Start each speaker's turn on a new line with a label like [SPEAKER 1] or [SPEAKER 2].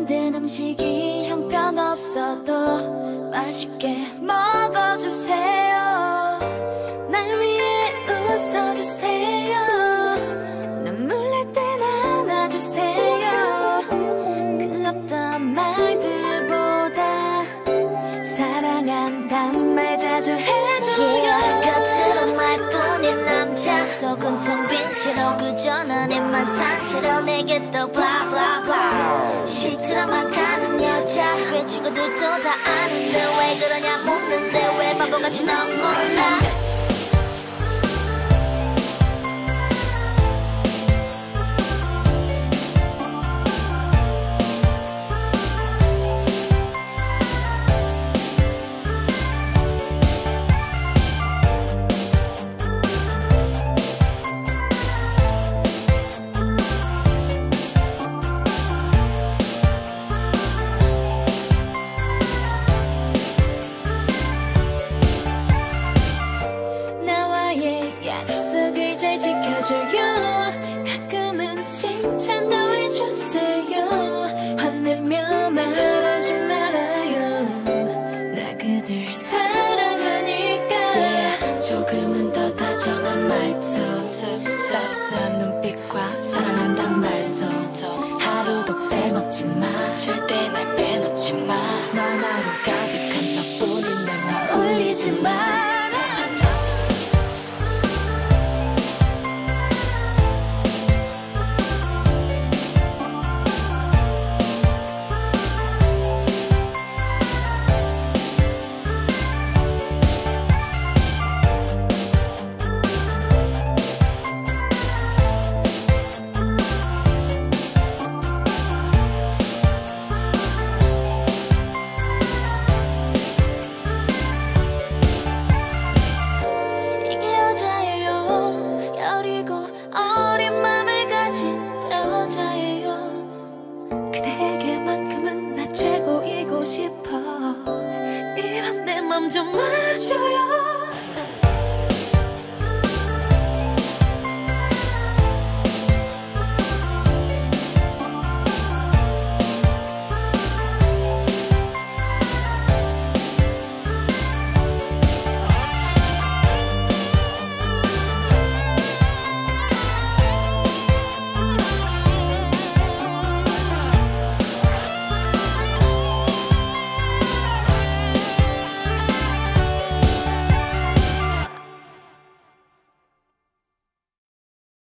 [SPEAKER 1] 만든 음식이 형편없어도 맛있게 먹어주세요. 날 위해 웃어주세요. 눈물 날 땐 안아주세요. 그 어떤 말들보다 사랑한단 말 자주 해줘요.
[SPEAKER 2] 겉으로 말뿐인 남자 속은 텅 빈 채로 그저 넌 입만 산 채로 내게 또 blah blah blah. 싫더라만 가는 여자 왜 친구들도 다 아는데 왜 그러냐 묻는데 왜 바보같이 넌 몰라.
[SPEAKER 1] 약속을 잘 지켜줘요. 가끔은 칭찬도 해주세요. 화내며 말하지 말아요. 나 그댈 사랑하니까. 조금은 더 다정한 말투, 따스한 눈빛과 사랑한단 말도 하루도 빼먹지 마. 절대 날 빼놓지 마. 넌 하루 가득한 너뿐인 내맘 울리지 마.